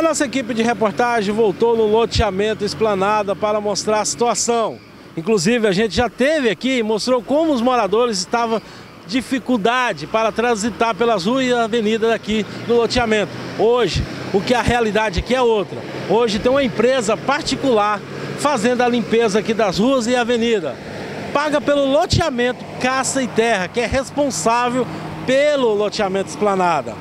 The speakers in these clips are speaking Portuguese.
nossa equipe de reportagem voltou no loteamento Esplanada para mostrar a situação. Inclusive, a gente já esteve aqui e mostrou como os moradores estavam dificuldade para transitar pelas ruas e avenidas aqui do loteamento. Hoje, a realidade aqui é outra. Hoje tem uma empresa particular fazendo a limpeza aqui das ruas e avenida. Paga pelo loteamento Caça e Terra, que é responsável pelo loteamento Esplanada.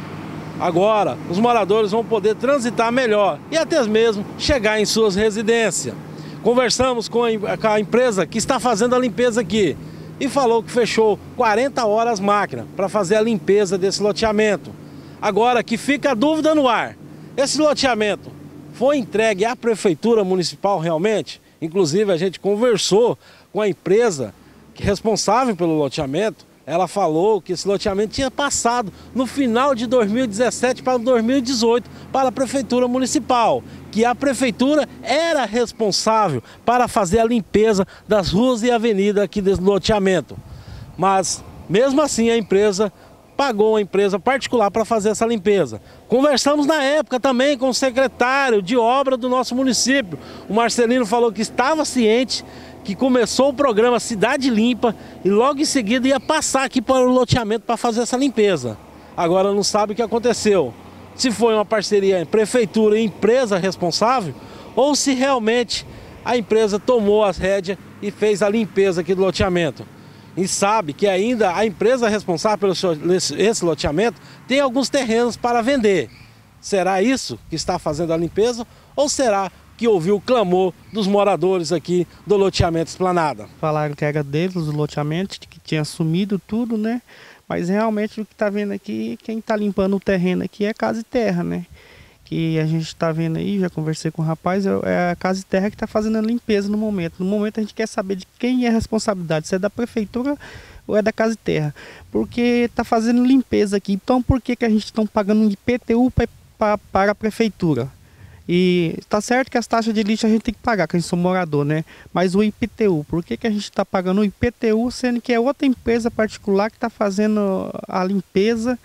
Agora, os moradores vão poder transitar melhor e até mesmo chegar em suas residências. Conversamos com a empresa que está fazendo a limpeza aqui e falou que fechou 40 horas as máquinas para fazer a limpeza desse loteamento. Agora que fica a dúvida no ar, esse loteamento foi entregue à Prefeitura Municipal realmente? Inclusive a gente conversou com a empresa responsável pelo loteamento. Ela falou que esse loteamento tinha passado no final de 2017 para 2018 para a Prefeitura Municipal, que a Prefeitura era responsável para fazer a limpeza das ruas e avenidas aqui desse loteamento. Mas, mesmo assim, a empresa pagou uma empresa particular para fazer essa limpeza. Conversamos na época também com o secretário de obra do nosso município. O Marcelino falou que estava ciente que começou o programa Cidade Limpa e logo em seguida ia passar aqui para o loteamento para fazer essa limpeza. Agora não sabe o que aconteceu. Se foi uma parceria entre prefeitura e empresa responsável ou se realmente a empresa tomou as rédeas e fez a limpeza aqui do loteamento. E sabe que ainda a empresa responsável pelo esse loteamento tem alguns terrenos para vender. Será isso que está fazendo a limpeza ou será que ouviu o clamor dos moradores aqui do loteamento Esplanada? Falaram que era deles, do loteamento, que tinha sumido tudo, né? Mas realmente o que está vendo aqui, quem está limpando o terreno aqui é Casa e Terra, né? Que a gente está vendo aí, já conversei com o rapaz, é a Casa e Terra que está fazendo a limpeza no momento. No momento a gente quer saber de quem é a responsabilidade, se é da Prefeitura ou é da Casa e Terra. Porque está fazendo limpeza aqui, então por que a gente está pagando um IPTU para a Prefeitura? E está certo que as taxas de lixo a gente tem que pagar, que a gente é morador, né? Mas o IPTU, por que a gente está pagando o IPTU, sendo que é outra empresa particular que está fazendo a limpeza,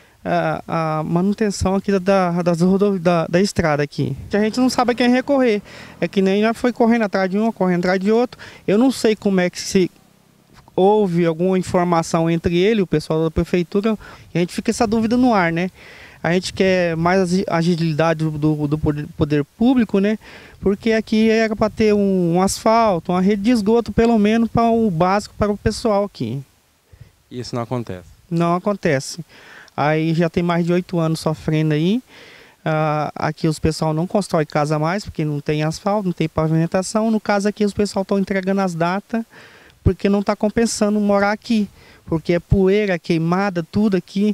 a manutenção aqui da estrada aqui? A gente não sabe a quem recorrer. É que nem nós foi correndo atrás de um, correndo atrás de outro. Eu não sei como é que se houve alguma informação entre ele e o pessoal da Prefeitura, e a gente fica essa dúvida no ar, né? A gente quer mais agilidade do poder público, né? Porque aqui era para ter um asfalto, uma rede de esgoto, pelo menos para o básico para o pessoal aqui. Isso não acontece? Não acontece. Aí já tem mais de 8 anos sofrendo aí. Aqui os pessoal não constrói casa mais, porque não tem asfalto, não tem pavimentação. No caso aqui os pessoal estão entregando as datas, porque não está compensando morar aqui. Porque é poeira, queimada, tudo aqui.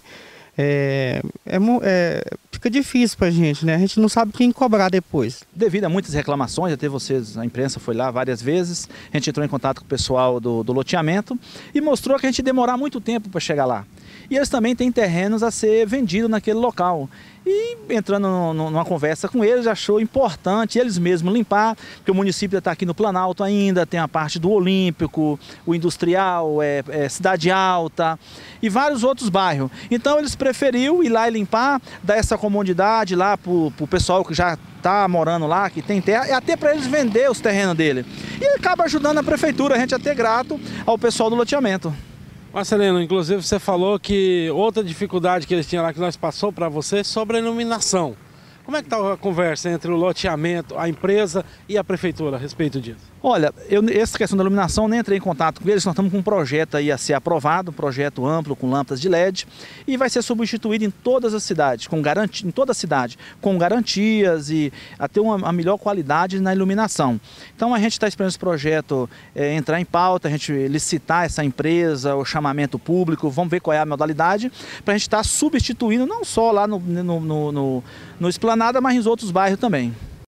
Fica difícil pra gente, né? A gente não sabe quem cobrar depois. Devido a muitas reclamações, até vocês, a imprensa foi lá várias vezes, a gente entrou em contato com o pessoal do loteamento e mostrou que a gente ia demorar muito tempo para chegar lá. E eles também têm terrenos a ser vendidos naquele local. E entrando numa conversa com eles, achou importante eles mesmos limpar, porque o município está aqui no Planalto ainda, tem a parte do Olímpico, o Industrial, Cidade Alta e vários outros bairros. Então eles preferiram ir lá e limpar, dar essa comodidade lá para o pessoal que já está morando lá, que tem terra, e até para eles vender os terrenos dele. E acaba ajudando a prefeitura, a gente é até grato ao pessoal do loteamento. Marcelino, inclusive você falou que outra dificuldade que eles tinham lá, que nós passou para você, sobre a iluminação. Como é que está a conversa entre o loteamento, a empresa e a prefeitura a respeito disso? Olha, essa questão da iluminação, nem entrei em contato com eles, nós estamos com um projeto aí a ser aprovado, um projeto amplo com lâmpadas de LED, e vai ser substituído em todas as cidades, em toda a cidade, com garantias e até uma melhor qualidade na iluminação. Então a gente está esperando esse projeto entrar em pauta, a gente licitar essa empresa, o chamamento público, vamos ver qual é a modalidade, para a gente estar substituindo não só lá no Esplanada, mas em outros bairros também.